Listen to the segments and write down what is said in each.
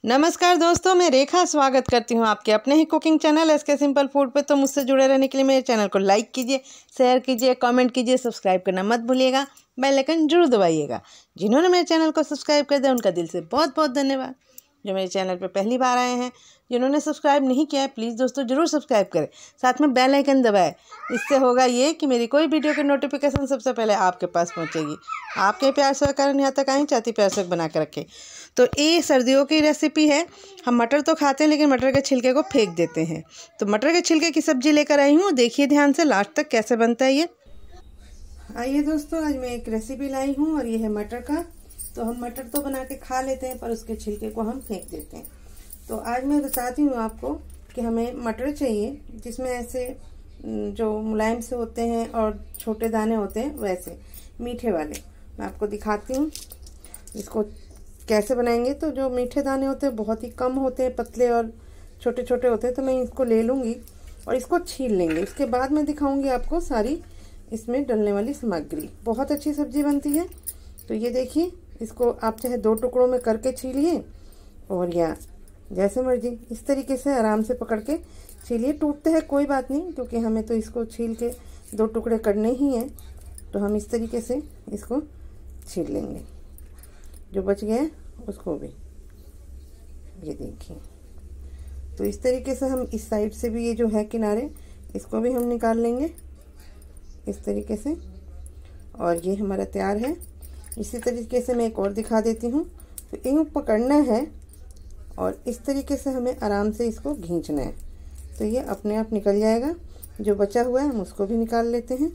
नमस्कार दोस्तों, मैं रेखा स्वागत करती हूँ आपके अपने ही cooking channel SK simple food पे। तो मुझसे जुड़े रहने के लिए मेरे चैनल को लाइक कीजिए, शेयर कीजिए, कमेंट कीजिए, सब्सक्राइब करना मत भूलिएगा, बेल आइकन जरूर दबाइएगा। जिन्होंने मेरे चैनल को सब्सक्राइब कर दिया उनका दिल से बहुत बहुत धन्यवाद। जो मेरे चैनल पर पहली बार आए हैं, जिन्होंने सब्सक्राइब नहीं किया है, प्लीज़ दोस्तों ज़रूर सब्सक्राइब करें, साथ में बेल आइकन दबाएं। इससे होगा ये कि मेरी कोई वीडियो की नोटिफिकेशन सबसे पहले आपके पास पहुंचेगी। आपके प्यार से कारण यहाँ तक आई, चाहती प्यार से बना के रखें। तो ये सर्दियों की रेसिपी है। हम मटर तो खाते हैं लेकिन मटर के छिलके को फेंक देते हैं। तो मटर के छिलके की सब्जी लेकर आई हूँ, देखिए ध्यान से लास्ट तक कैसे बनता है ये। आइए दोस्तों, आज मैं एक रेसिपी लाई हूँ और ये है मटर का। तो हम मटर तो बना के खा लेते हैं पर उसके छिलके को हम फेंक देते हैं। तो आज मैं बताती हूँ आपको कि हमें मटर चाहिए जिसमें ऐसे जो मुलायम से होते हैं और छोटे दाने होते हैं, वैसे मीठे वाले। मैं आपको दिखाती हूँ इसको कैसे बनाएंगे। तो जो मीठे दाने होते हैं बहुत ही कम होते हैं, पतले और छोटे छोटे होते हैं। तो मैं इसको ले लूँगी और इसको छील लेंगे। इसके बाद मैं दिखाऊंगी आपको सारी इसमें डलने वाली सामग्री। बहुत अच्छी सब्जी बनती है। तो ये देखिए, इसको आप चाहे 2 टुकड़ों में करके छीलिए और या जैसे मर्जी इस तरीके से आराम से पकड़ के छीलिए। टूटते हैं कोई बात नहीं, क्योंकि हमें तो इसको छील के 2 टुकड़े करने ही हैं। तो हम इस तरीके से इसको छील लेंगे। जो बच गया उसको भी ये देखिए। तो इस तरीके से हम इस साइड से भी ये जो है किनारे, इसको भी हम निकाल लेंगे इस तरीके से। और ये हमारा तैयार है। इसी तरीके से मैं एक और दिखा देती हूँ। तो यूँ पकड़ना है और इस तरीके से हमें आराम से इसको खींचना है। तो ये अपने आप निकल जाएगा। जो बचा हुआ है हम उसको भी निकाल लेते हैं।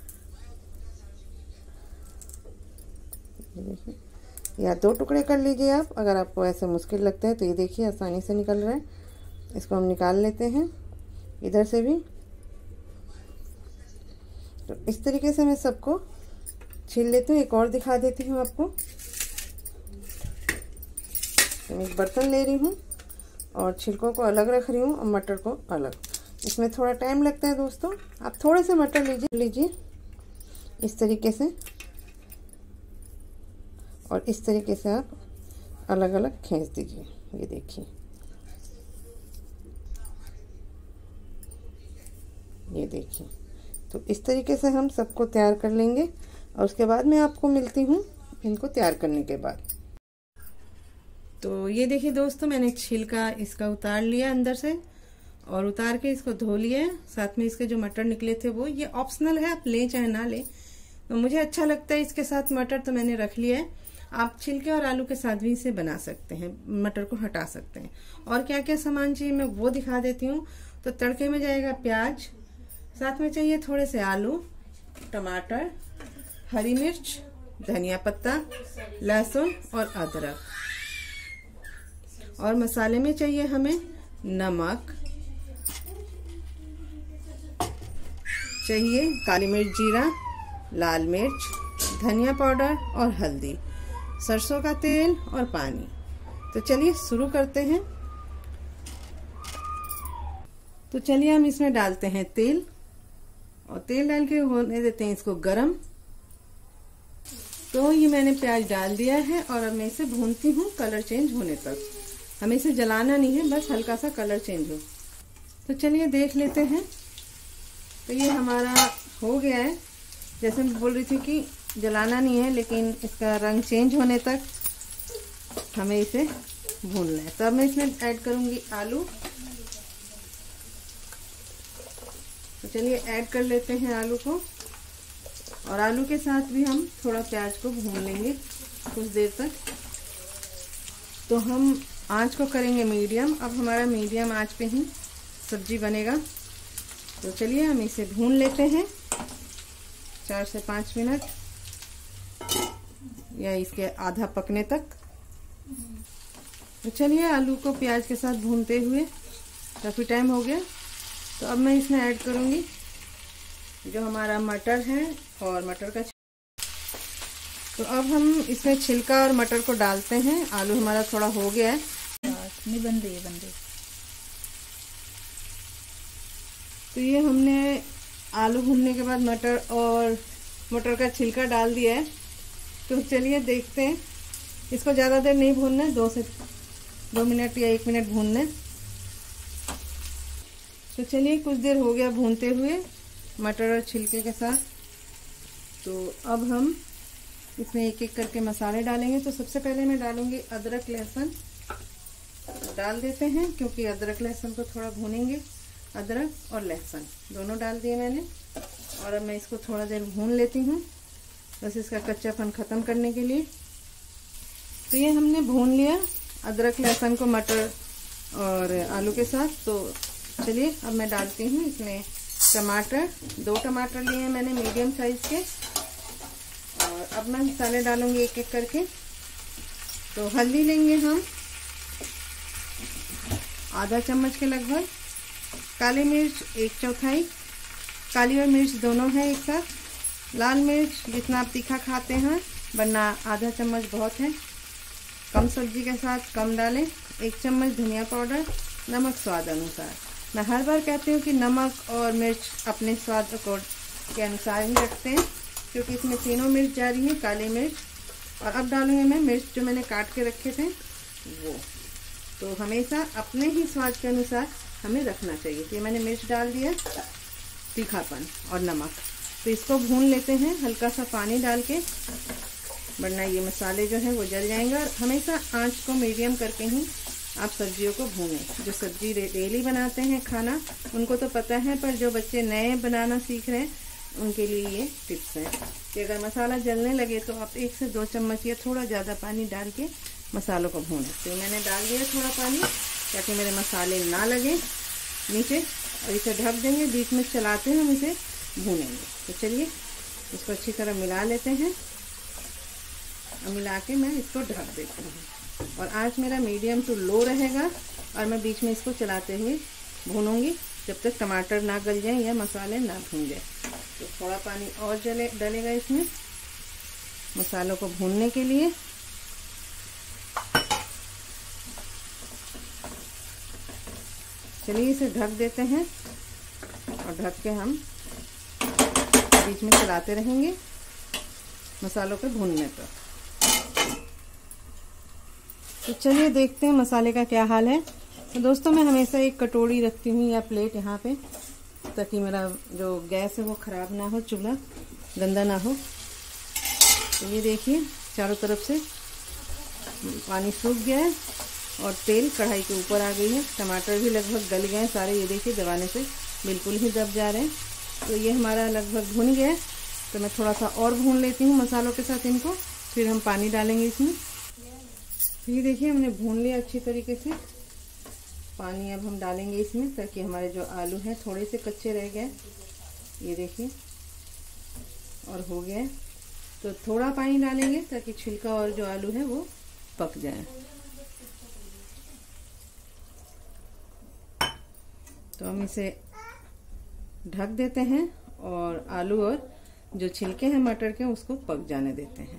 देखिए, या 2 टुकड़े कर लीजिए आप, अगर आपको ऐसे मुश्किल लगता है। तो ये देखिए आसानी से निकल रहा है। इसको हम निकाल लेते हैं इधर से भी। तो इस तरीके से मैं सबको छील लेती हूँ। एक और दिखा देती हूँ आपको। तो मैं एक बर्तन ले रही हूँ और छिलकों को अलग रख रही हूँ और मटर को अलग। इसमें थोड़ा टाइम लगता है दोस्तों। आप थोड़े से मटर लीजिए इस तरीके से, और इस तरीके से आप अलग अलग खींच दीजिए। ये देखिए, ये देखिए। तो इस तरीके से हम सबको तैयार कर लेंगे और उसके बाद मैं आपको मिलती हूँ इनको तैयार करने के बाद। तो ये देखिए दोस्तों, मैंने छिलका इसका उतार लिया अंदर से और उतार के इसको धो लिया। साथ में इसके जो मटर निकले थे वो, ये ऑप्शनल है, आप लें चाहे ना लें। तो मुझे अच्छा लगता है इसके साथ मटर, तो मैंने रख लिया है। आप छिलके और आलू के साथ भी इसे बना सकते हैं, मटर को हटा सकते हैं। और क्या क्या सामान चाहिए मैं वो दिखा देती हूँ। तो तड़के में जाएगा प्याज, साथ में चाहिए थोड़े से आलू, टमाटर, हरी मिर्च, धनिया पत्ता, लहसुन और अदरक। और मसाले में चाहिए हमें नमक, चाहिए काली मिर्च, जीरा, लाल मिर्च, धनिया पाउडर और हल्दी, सरसों का तेल और पानी। तो चलिए शुरू करते हैं। तो चलिए हम इसमें डालते हैं तेल, और तेल डाल के होने देते हैं इसको गरम। तो ये मैंने प्याज डाल दिया है और अब मैं इसे भूनती हूँ कलर चेंज होने तक। हमें इसे जलाना नहीं है, बस हल्का सा कलर चेंज हो। तो चलिए देख लेते हैं। तो ये हमारा हो गया है। जैसे मैं बोल रही थी कि जलाना नहीं है, लेकिन इसका रंग चेंज होने तक हमें इसे भूनना है। तो अब मैं इसमें ऐड करूंगी आलू। तो चलिए ऐड कर लेते हैं आलू को, और आलू के साथ भी हम थोड़ा प्याज को भून लेंगे कुछ देर तक। तो हम आंच को करेंगे मीडियम। अब हमारा मीडियम आंच पे ही सब्जी बनेगा। तो चलिए हम इसे भून लेते हैं 4 से 5 मिनट, या इसके आधा पकने तक। तो चलिए आलू को प्याज के साथ भूनते हुए काफी टाइम हो गया। तो अब मैं इसमें ऐड करूंगी जो हमारा मटर है और मटर का। तो अब हम इसमें छिलका और मटर को डालते हैं। आलू हमारा थोड़ा हो गया है। नहीं बन रही है। तो ये हमने आलू भूनने के बाद मटर और मटर का छिलका डाल दिया है। तो चलिए देखते हैं। इसको ज़्यादा देर नहीं भूनना है, 2 से 2 मिनट या 1 मिनट भून लें। तो चलिए कुछ देर हो गया भूनते हुए मटर और छिलके के साथ। तो अब हम इसमें एक एक करके मसाले डालेंगे। तो सबसे पहले मैं डालूंगी अदरक लहसुन डाल देते हैं, क्योंकि अदरक लहसुन को थोड़ा भूनेंगे। अदरक और लहसुन दोनों डाल दिए मैंने, और अब मैं इसको थोड़ा देर भून लेती हूँ, बस इसका कच्चापन ख़त्म करने के लिए। तो ये हमने भून लिया अदरक लहसुन को मटर और आलू के साथ। तो चलिए अब मैं डालती हूँ इसमें टमाटर। 2 टमाटर लिए हैं मैंने मीडियम साइज के, और अब मैं मसाले डालूंगी एक एक करके। तो हल्दी लेंगे हम आधा चम्मच के लगभग, काली मिर्च 1/4, काली और मिर्च दोनों है एक साथ, लाल मिर्च जितना आप तीखा खाते हैं, वरना आधा चम्मच बहुत है, कम सब्जी के साथ कम डालें। 1 चम्मच धनिया पाउडर, नमक स्वाद अनुसार। मैं हर बार कहती हूँ कि नमक और मिर्च अपने स्वाद के अनुसार ही रखते हैं, क्योंकि इसमें तीनों मिर्च जा रही है, काली मिर्च। और अब डालूंगी मैं मिर्च जो मैंने काट के रखे थे वो। तो हमेशा अपने ही स्वाद के अनुसार हमें रखना चाहिए। तो ये मैंने मिर्च डाल दिया, तीखापन और नमक। तो इसको भून लेते हैं हल्का सा पानी डाल के, वरना ये मसाले जो हैं वो जल जाएंगे। और हमेशा आंच को मीडियम करके ही आप सब्जियों को भूनें। जो सब्जी डेली बनाते हैं खाना उनको तो पता है, पर जो बच्चे नए बनाना सीख रहे हैं उनके लिए ये टिप्स हैं कि अगर मसाला जलने लगे तो आप 1 से 2 चम्मच या थोड़ा ज़्यादा पानी डाल के मसालों को भूनें। तो मैंने डाल दिया थोड़ा पानी ताकि मेरे मसाले ना लगे नीचे, और इसे ढक देंगे। बीच में चलाते हैं हम इसे भूनेंगे। तो चलिए इसको अच्छी तरह मिला लेते हैं, और मिला के मैं इसको ढक देती हूँ। और आंच मेरा मीडियम टू लो रहेगा, और मैं बीच में इसको चलाते हुए भूनूंगी जब तक टमाटर ना गल जाए या मसाले ना भून जाए। तो थोड़ा पानी और डलेगा इसमें मसालों को भूनने के लिए। चलिए इसे ढक देते हैं, और ढक के हम बीच में चलाते रहेंगे मसालों के भूनने पर। तो चलिए देखते हैं मसाले का क्या हाल है। तो दोस्तों मैं हमेशा एक कटोरी रखती हूँ या प्लेट यहाँ पे, ताकि मेरा जो गैस है वो ख़राब ना हो, चूल्हा गंदा ना हो। तो ये देखिए चारों तरफ से पानी सूख गया है और तेल कढ़ाई के ऊपर आ गई है। टमाटर भी लगभग गल गए हैं सारे, ये देखिए दबाने से बिल्कुल ही दब जा रहे हैं। तो ये हमारा लगभग भुन गया है। तो मैं थोड़ा सा और भून लेती हूँ मसालों के साथ इनको, फिर हम पानी डालेंगे इसमें। ये देखिए हमने भून लिया अच्छी तरीके से। पानी अब हम डालेंगे इसमें, ताकि हमारे जो आलू हैं थोड़े से कच्चे रह गए, ये देखिए, और हो गया। तो थोड़ा पानी डालेंगे ताकि छिलका और जो आलू है वो पक जाए। तो हम इसे ढक देते हैं और आलू और जो छिलके हैं मटर के उसको पक जाने देते हैं।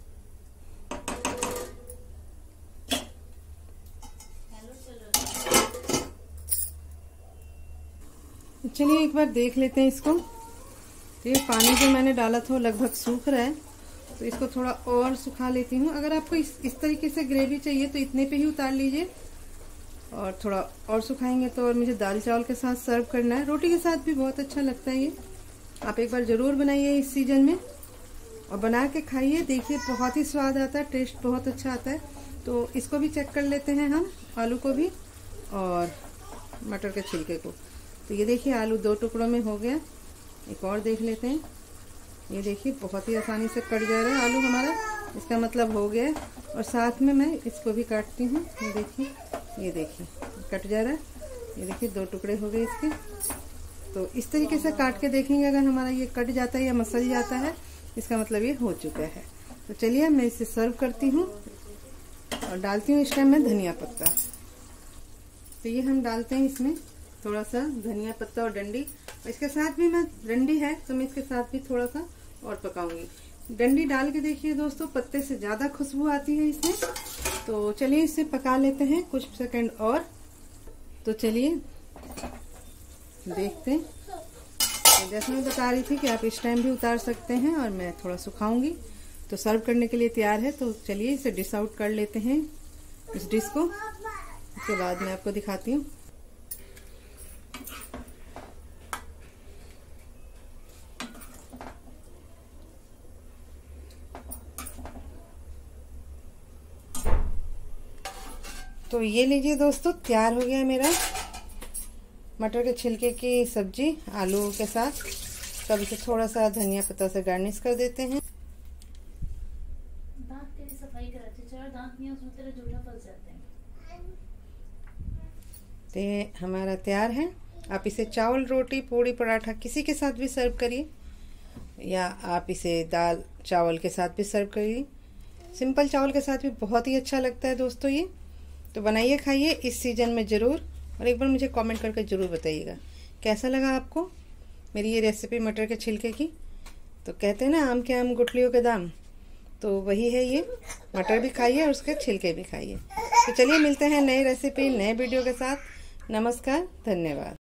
चलिए एक बार देख लेते हैं इसको। तो ये पानी जो मैंने डाला था वो लगभग सूख रहा है, तो इसको थोड़ा और सुखा लेती हूँ। अगर आपको इस तरीके से ग्रेवी चाहिए तो इतने पे ही उतार लीजिए, और थोड़ा और सुखाएंगे तो। और मुझे दाल चावल के साथ सर्व करना है, रोटी के साथ भी बहुत अच्छा लगता है ये। आप एक बार ज़रूर बनाइए इस सीजन में, और बना के खाइए, देखिए बहुत ही स्वाद आता है, टेस्ट बहुत अच्छा आता है। तो इसको भी चेक कर लेते हैं हम, आलू को भी और मटर के छिलके को। तो ये देखिए आलू 2 टुकड़ों में हो गया। एक और देख लेते हैं, ये देखिए बहुत ही आसानी से कट जा रहा है आलू हमारा, इसका मतलब हो गया। और साथ में मैं इसको भी काटती हूँ, ये देखिए कट जा रहा है। ये देखिए 2 टुकड़े हो गए इसके। तो इस तरीके से काट के देखेंगे, अगर हमारा ये कट जाता है या मसल जाता है, इसका मतलब ये हो चुका है। तो चलिए मैं इसे सर्व करती हूँ और डालती हूँ इस टाइम में धनिया पत्ता। तो ये हम डालते हैं इसमें थोड़ा सा धनिया पत्ता और डंडी, और इसके साथ भी मैं डंडी है तो मैं इसके साथ भी थोड़ा सा और पकाऊंगी। डंडी डाल के देखिए दोस्तों, पत्ते से ज्यादा खुशबू आती है इसमें। तो चलिए इसे पका लेते हैं कुछ सेकंड और। तो चलिए देखते हैं। तो जैसे मैं बता रही थी कि आप इस टाइम भी उतार सकते हैं, और मैं थोड़ा सुखाऊंगी तो सर्व करने के लिए तैयार है। तो चलिए इसे डिश आउट कर लेते हैं इस डिश को। उसके बाद मैं आपको दिखाती हूँ। तो ये लीजिए दोस्तों, तैयार हो गया मेरा मटर के छिलके की सब्जी आलू के साथ। तब इसे थोड़ा सा धनिया पत्ता से गार्निश कर देते हैं। दांत तेरी सफाई कराती चाहिए, और दांत नहीं उसमें तेरे जूठा फंस जाते हैं। तो ये हमारा तैयार है। आप इसे चावल, रोटी, पूड़ी, पराठा किसी के साथ भी सर्व करिए, या आप इसे दाल चावल के साथ भी सर्व करिए। सिंपल चावल के साथ भी बहुत ही अच्छा लगता है दोस्तों ये। तो बनाइए, खाइए इस सीज़न में ज़रूर, और एक बार मुझे कमेंट करके ज़रूर बताइएगा कैसा लगा आपको मेरी ये रेसिपी मटर के छिलके की। तो कहते हैं ना, आम के आम गुठलियों के दाम, तो वही है ये। मटर भी खाइए और उसके छिलके भी खाइए। तो चलिए मिलते हैं नई रेसिपी, नए वीडियो के साथ। नमस्कार, धन्यवाद।